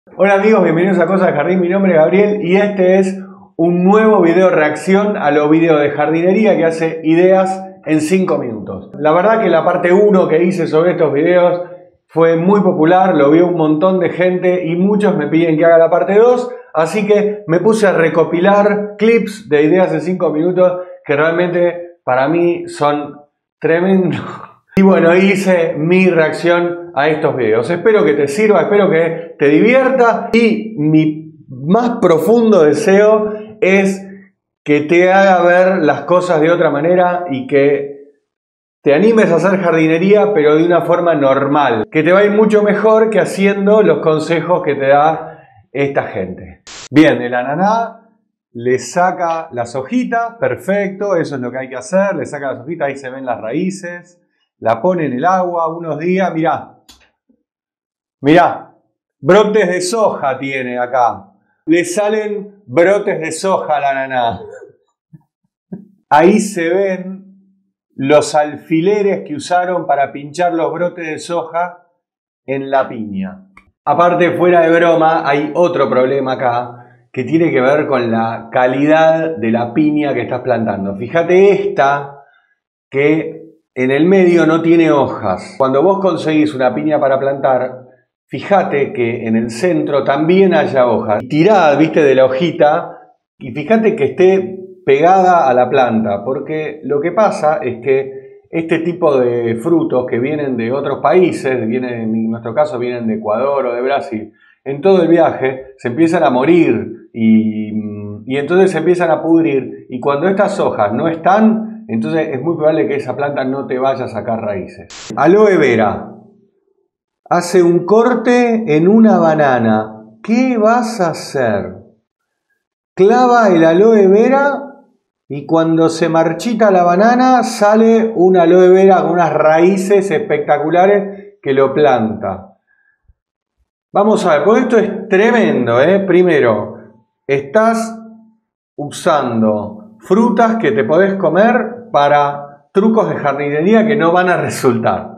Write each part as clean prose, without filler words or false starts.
Hola amigos, bienvenidos a Cosas de Jardín, mi nombre es Gabriel y este es un nuevo video reacción a los videos de jardinería que hace ideas en 5 minutos. La verdad que la parte 1 que hice sobre estos videos fue muy popular, lo vio un montón de gente y muchos me piden que haga la parte 2, así que me puse a recopilar clips de ideas en 5 minutos que realmente para mí son tremendos. Y bueno, hice mi reacción a estos videos. Espero que te sirva, espero que te divierta y mi más profundo deseo es que te haga ver las cosas de otra manera y que te animes a hacer jardinería pero de una forma normal, que te va a ir mucho mejor que haciendo los consejos que te da esta gente. Bien, el ananá le saca las hojitas, perfecto, eso es lo que hay que hacer, le saca las hojitas, ahí se ven las raíces. La pone en el agua unos días, mirá, brotes de soja tiene acá. Le salen brotes de soja al ananá. Ahí se ven los alfileres que usaron para pinchar los brotes de soja en la piña. Aparte, fuera de broma, hay otro problema acá que tiene que ver con la calidad de la piña que estás plantando. Fíjate esta que en el medio no tiene hojas. Cuando vos conseguís una piña para plantar, fíjate que en el centro también haya hojas. Tirá, viste, de la hojita y fíjate que esté pegada a la planta, porque lo que pasa es que este tipo de frutos que vienen de otros países, en nuestro caso vienen de Ecuador o de Brasil, en todo el viaje se empiezan a morir y entonces se empiezan a pudrir, y cuando estas hojas no están, entonces es muy probable que esa planta no te vaya a sacar raíces. Aloe vera. Hace un corte en una banana. ¿Qué vas a hacer? Clava el aloe vera y cuando se marchita la banana sale un aloe vera con unas raíces espectaculares que lo planta. Vamos a ver, porque esto es tremendo, ¿eh? Primero, estás usando frutas que te podés comer para trucos de jardinería que no van a resultar.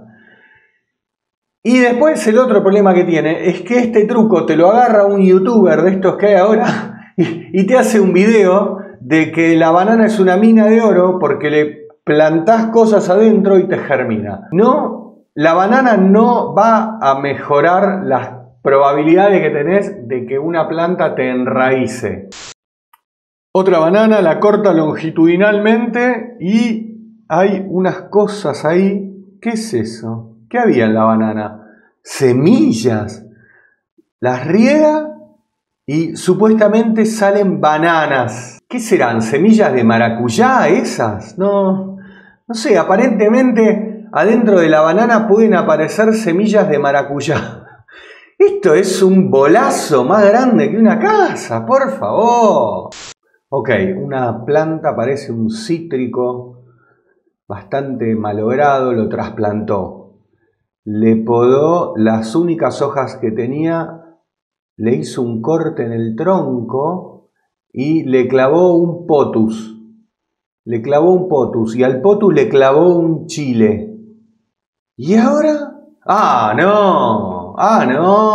Y después el otro problema que tiene es que este truco te lo agarra un youtuber de estos que hay ahora y te hace un video de que la banana es una mina de oro porque le plantás cosas adentro y te germina. No, la banana no va a mejorar las probabilidades que tenés de que una planta te enraíce. Otra banana, la corta longitudinalmente y hay unas cosas ahí. ¿Qué es eso? ¿Qué había en la banana? Semillas. Las riega y supuestamente salen bananas. ¿Qué serán? ¿Semillas de maracuyá esas? No sé, aparentemente adentro de la banana pueden aparecer semillas de maracuyá. Esto es un bolazo más grande que una casa, por favor. Ok, una planta parece un cítrico bastante malogrado, lo trasplantó. Le podó las únicas hojas que tenía, le hizo un corte en el tronco y le clavó un potus. Le clavó un potus y al potus le clavó un chile. ¿Y ahora? ¡Ah, no! ¡Ah,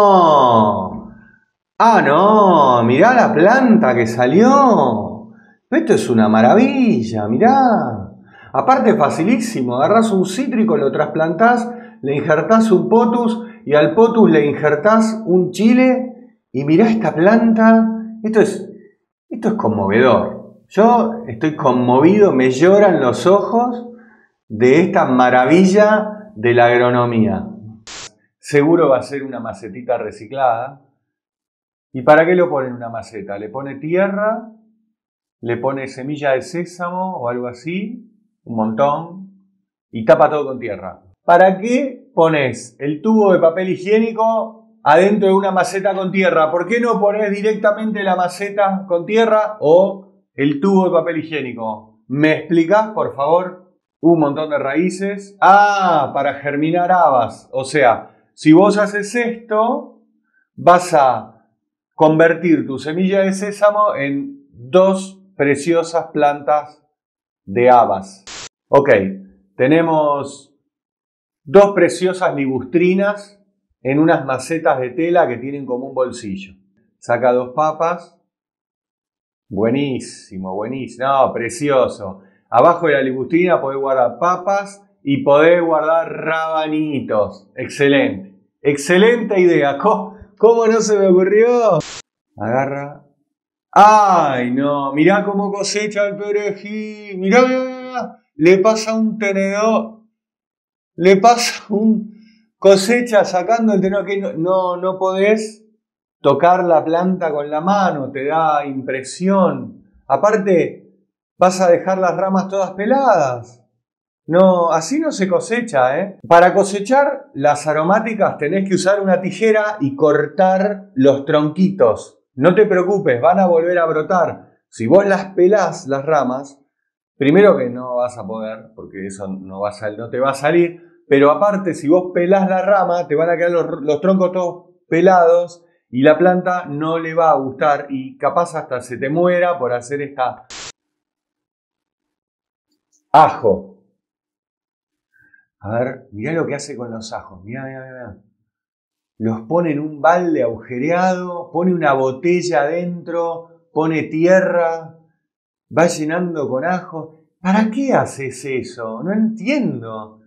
no! ¡Ah, no! Mirá la planta que salió. Esto es una maravilla, mirá. Aparte es facilísimo, agarrás un cítrico, lo trasplantás, le injertás un potus y al potus le injertás un chile y mirá esta planta. Esto es conmovedor. Yo estoy conmovido, me lloran los ojos de esta maravilla de la agronomía. Seguro va a ser una macetita reciclada. ¿Y para qué lo pone en una maceta? Le pone tierra, le pone semilla de sésamo o algo así, un montón, y tapa todo con tierra. ¿Para qué pones el tubo de papel higiénico adentro de una maceta con tierra? ¿Por qué no pones directamente la maceta con tierra o el tubo de papel higiénico? ¿Me explicás, por favor? Un montón de raíces. Ah, para germinar habas. O sea, si vos haces esto, vas a convertir tu semilla de sésamo en 2 preciosas plantas de habas. Ok, tenemos 2 preciosas ligustrinas en unas macetas de tela que tienen como un bolsillo. Saca 2 papas. Buenísimo, buenísimo. No, precioso. Abajo de la licustrina podés guardar papas y podés guardar rabanitos. Excelente. Excelente idea. ¿Cómo no se me ocurrió? Agarra. ¡Ay, no! Mirá cómo cosecha el perejil. Mirá, mirá, mirá. Le pasa un tenedor. Le pasa un... Cosecha sacando el tenedor. Que no podés tocar la planta con la mano. Te da impresión. Aparte, vas a dejar las ramas todas peladas. No, así no se cosecha, ¿eh? Para cosechar las aromáticas tenés que usar una tijera y cortar los tronquitos. No te preocupes, van a volver a brotar. Si vos las pelás, las ramas, primero que no vas a poder, porque eso no te va a salir, pero aparte, si vos pelás la rama, te van a quedar los troncos todos pelados y la planta no le va a gustar y capaz hasta se te muera por hacer esta... Ajo. A ver, mirá lo que hace con los ajos. Mirá, mirá, mirá. Los pone en un balde agujereado, pone una botella adentro, pone tierra, va llenando con ajo. ¿Para qué haces eso? No entiendo.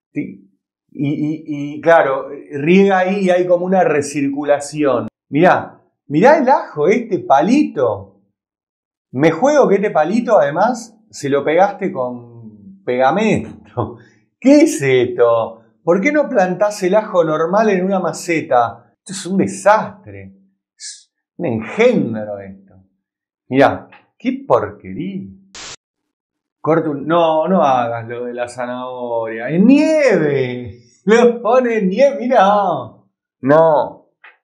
Y claro, riega ahí y hay como una recirculación. Mirá, mirá el ajo, este palito. Me juego que este palito además se lo pegaste con pegamento. ¿Qué es esto? ¿Por qué no plantás el ajo normal en una maceta? Esto es un desastre. Es un engendro esto. Mirá, qué porquería. No hagas lo de la zanahoria. ¡En nieve! Lo pone en nieve, mirá. No.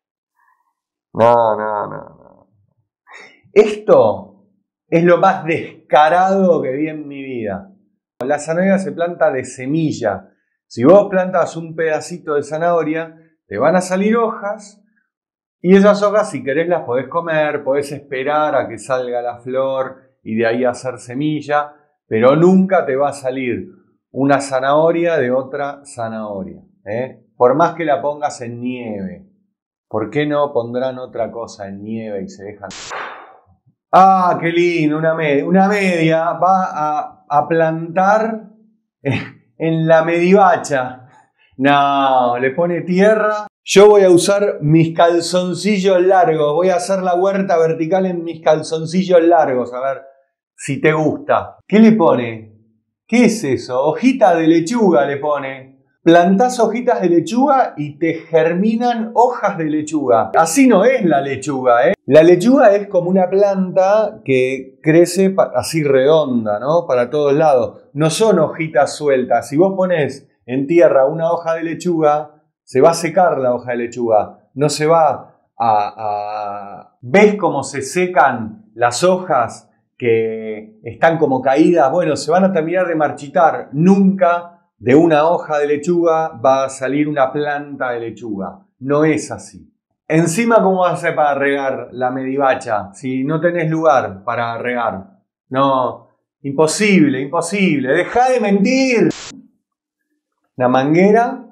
No. Esto es lo más descarado que vi en mi vida. La zanahoria se planta de semilla. Si vos plantas un pedacito de zanahoria, te van a salir hojas y esas hojas, si querés, las podés comer, podés esperar a que salga la flor y de ahí hacer semilla, pero nunca te va a salir una zanahoria de otra zanahoria, ¿eh? Por más que la pongas en nieve. ¿Por qué no pondrán otra cosa en nieve y se dejan? ¡Ah, qué lindo! Una media va a plantar en la medivacha. No, le pone tierra. Yo voy a usar mis calzoncillos largos. Voy a hacer la huerta vertical en mis calzoncillos largos. A ver si te gusta. ¿Qué le pone? ¿Qué es eso? Hojita de lechuga le pone. Plantás hojitas de lechuga y te germinan hojas de lechuga. Así no es la lechuga, ¿eh? La lechuga es como una planta que crece así redonda, ¿no? Para todos lados. No son hojitas sueltas. Si vos pones en tierra una hoja de lechuga, se va a secar la hoja de lechuga. No se va ¿Ves cómo se secan las hojas que están como caídas? Bueno, se van a terminar de marchitar. Nunca de una hoja de lechuga va a salir una planta de lechuga. No es así. Encima, ¿cómo vas a hacer para regar la medivacha si no tenés lugar para regar? No, imposible, imposible. ¡Dejá de mentir! Una manguera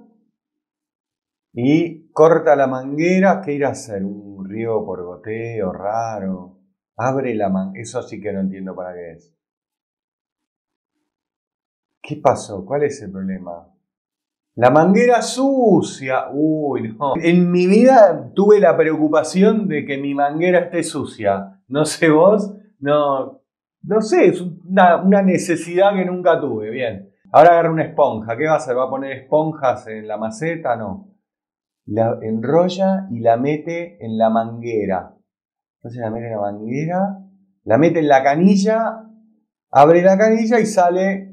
y corta la manguera. ¿Qué ir a hacer? ¿Un riego por goteo raro? Abre la manguera. Eso sí que no entiendo para qué es. ¿Qué pasó? ¿Cuál es el problema? La manguera sucia. Uy, no. En mi vida tuve la preocupación de que mi manguera esté sucia. No sé vos, no sé, es una necesidad que nunca tuve. Bien. Ahora agarra una esponja. ¿Qué va a hacer? ¿Va a poner esponjas en la maceta? No. La enrolla y la mete en la manguera. Entonces la mete en la manguera, la mete en la canilla, abre la canilla y sale...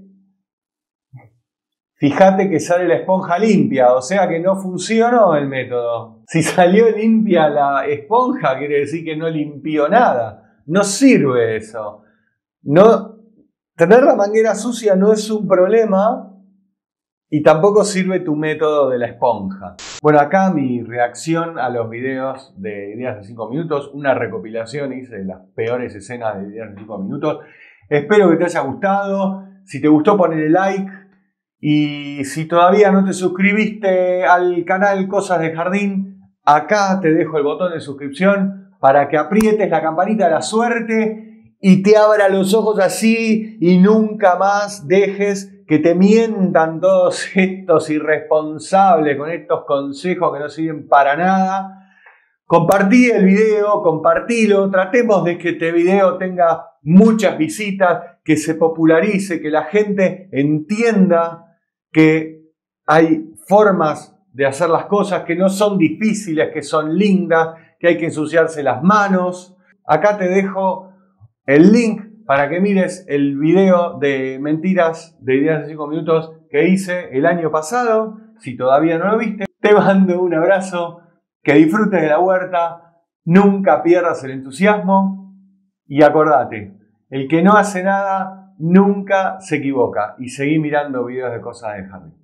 Fíjate que sale la esponja limpia, o sea que no funcionó el método. Si salió limpia la esponja, quiere decir que no limpió nada. No sirve eso. Tener la manguera sucia no es un problema y tampoco sirve tu método de la esponja. Bueno, acá mi reacción a los videos de Ideas de 5 minutos, una recopilación hice de las peores escenas de Ideas de 5 minutos. Espero que te haya gustado. Si te gustó, ponle like. Y si todavía no te suscribiste al canal Cosas de Jardín, acá te dejo el botón de suscripción para que aprietes la campanita de la suerte y te abra los ojos así y nunca más dejes que te mientan todos estos irresponsables con estos consejos que no sirven para nada. Compartí el video, compartilo, tratemos de que este video tenga muchas visitas, que se popularice, que la gente entienda que hay formas de hacer las cosas que no son difíciles, que son lindas, que hay que ensuciarse las manos. Acá te dejo el link para que mires el video de mentiras de ideas de 5 minutos que hice el año pasado. Si todavía no lo viste, te mando un abrazo. Que disfrutes de la huerta, nunca pierdas el entusiasmo y acordate, el que no hace nada nunca se equivoca y seguí mirando videos de Cosas de Jardín.